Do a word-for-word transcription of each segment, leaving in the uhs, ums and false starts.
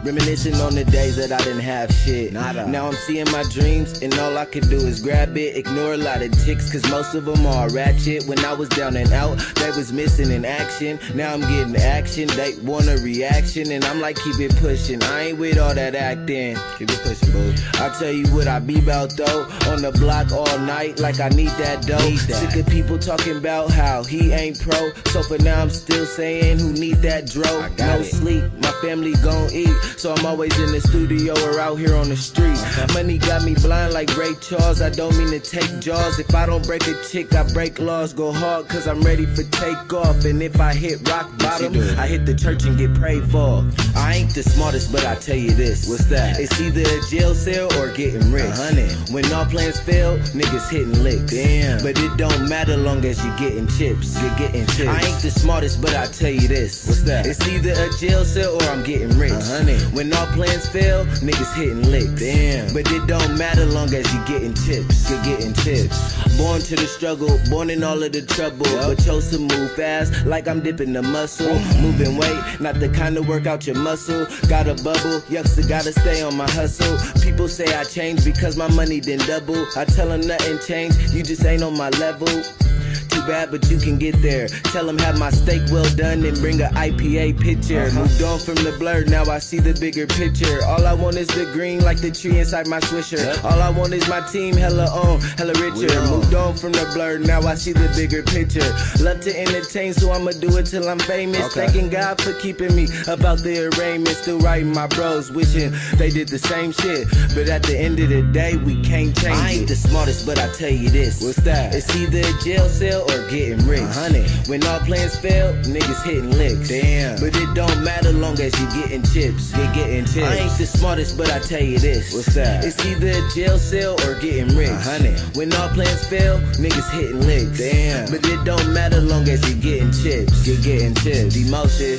Reminiscing on the days that I didn't have shit. Nada. Now I'm seeing my dreams, and all I could do is grab it. Ignore a lot of ticks, cause most of them are ratchet. When I was down and out, they was missing in action. Now I'm getting action, they want a reaction, and I'm like, keep it pushing. I ain't with all that acting. Keep it pushing, boo. I tell you what I be about though. On the block all night, like I need that dough. Need that. Sick of people talking about how he ain't pro. So for now I'm still saying who need that dro. No it. Sleep, my family gon' eat. So I'm always in the studio or out here on the street. Uh-huh. Money got me blind like Ray Charles. I don't mean to take jaws. If I don't break a chick, I break laws. Go hard cause I'm ready for takeoff. And if I hit rock bottom, I hit the church and get prayed for. I ain't the smartest, but I tell you this. What's that? It's either a jail cell or getting rich. Uh-huh. When all plans fail, niggas hitting licks. Damn. But it don't matter long as you getting chips. You're getting chips. I ain't the smartest, but I tell you this. What's that? It's either a jail cell or I'm getting rich. Uh-huh. When all plans fail, niggas hitting licks. Damn. But it don't matter long as you getting tips. You're getting tips. Born to the struggle, born in all of the trouble, yep. But chose to move fast, like I'm dipping the muscle. Oh. Moving weight, not the kind of work out your muscle. Got a bubble, youngster gotta stay on my hustle. People say I changed because my money didn't double. I tell them nothing changed, you just ain't on my level. Too bad, but you can get there. Tell them have my steak well done and bring a I P A picture. Uh-huh. Moved on from the blur, now I see the bigger picture. All I want is the green like the tree inside my swisher. Yep. All I want is my team hella on, hella richer. On. Moved on from the blur, now I see the bigger picture. Love to entertain, so I'ma do it till I'm famous. Okay. Thanking God for keeping me about the arraignment. Still writing my bros, wishing they did the same shit. But at the end of the day, we can't change I ain't it. The smartest, but I tell you this. What's that? It's either a jail cell or getting rich. Uh-huh. When all plans fail, niggas hitting licks. Damn. But it don't matter long as you getting chips. You're getting chips. I ain't the smartest, but I tell you this. What's that? It's either a jail cell or getting rich. Uh-huh. When all plans fail, niggas hitting licks. Damn. But it don't matter long as you getting chips. You're getting chips. Emotion.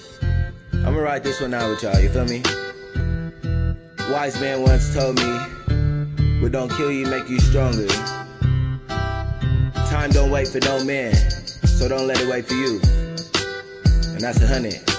I'ma write this one out with y'all, you feel me? Wise man once told me, what don't kill you make you stronger. Time don't wait for no man, so don't let it wait for you. And that's a hundred.